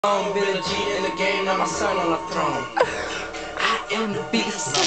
Been a G in the game, now my son on the throne. I am the beast.